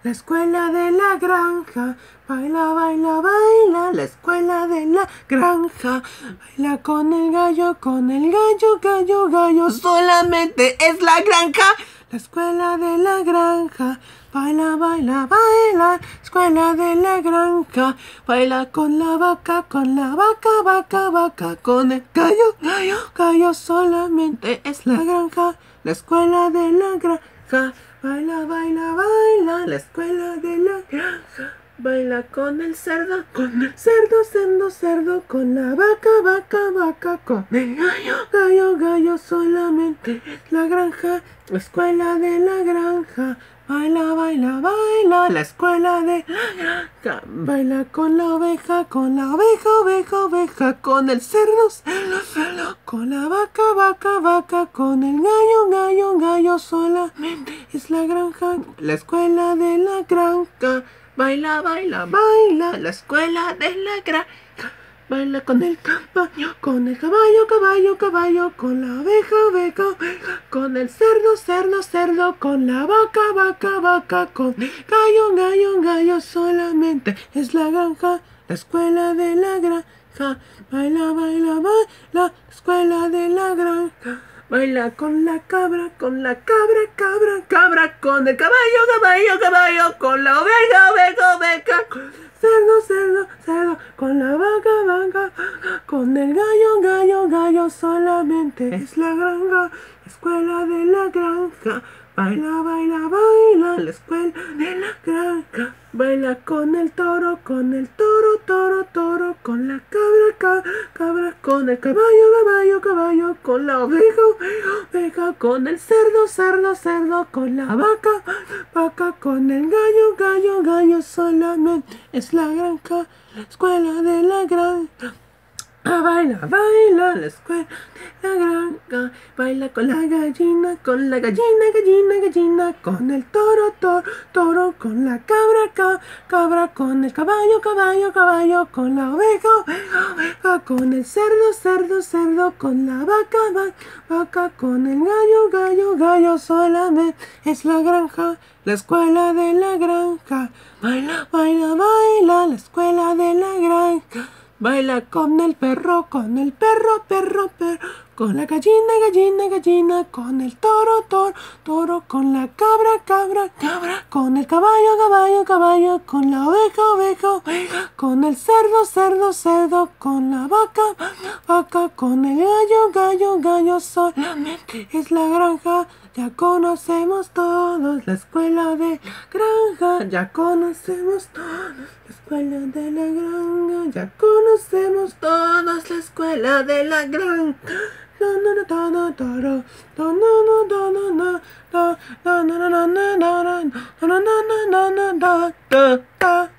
la escuela de la granja. Baila, baila, baila, la escuela de la granja. Baila con el gallo, gallo, gallo. Solamente es la granja, la escuela de la granja. Baila, baila, baila, escuela de la granja. Baila con la vaca, vaca, vaca. Con el gallo, gallo, gallo. Solamente es la granja, la escuela de la granja. Baila, baila, baila, la escuela de la granja. Baila con el cerdo, cerdo, cerdo. Con la vaca, vaca. Con el gallo, gallo. Solamente es la granja, la escuela de la granja. Baila, baila, baila, la escuela de la granja. Baila con la oveja, oveja. Con el cerdo, cerdo. Con la vaca, vaca. Con el gallo, gallo. Solamente es la granja, la escuela de la granja. Baila, baila, baila, la escuela de la granja. Baila con el caballo, caballo. Con la oveja, oveja. Con el cerdo, cerdo. Con la vaca, vaca. Con el gallo, gallo. Solamente es la granja, la escuela de la granja. Baila, baila, baila, la escuela de la granja. Baila con la cabra, cabra. Con el caballo. Con la oveja. Cerdo. Con la vaca. Con el gallo. Solamente es la granja, la escuela de la granja. Baila, baila, baila, la escuela de la granja. Baila con el toro, toro. Con la cabra. Con el caballo. Con la oveja. Con el cerdo, cerdo. Con la vaca. Con el gallo. Solamente es la granja, la escuela de la granja. Baila, la escuela de la granja. Baila con la gallina, gallina. Con el toro. Con la cabra. Con el caballo. Con la oveja. Con el cerdo. Con la vaca. Con el gallo. Solamente es la granja, la escuela de la granja. Baila, baila, baila, la escuela de la granja. Baila con el perro, perro. Con la gallina. Con el toro. Con la cabra. Con el caballo. Con la oveja. Con el cerdo. Con la vaca. Con el gallo. Solamente es la granja. Ya conocemos todos la escuela de granja. Ya conocemos todos la escuela de la granja. Ya conocemos todos la escuela de la granja. No.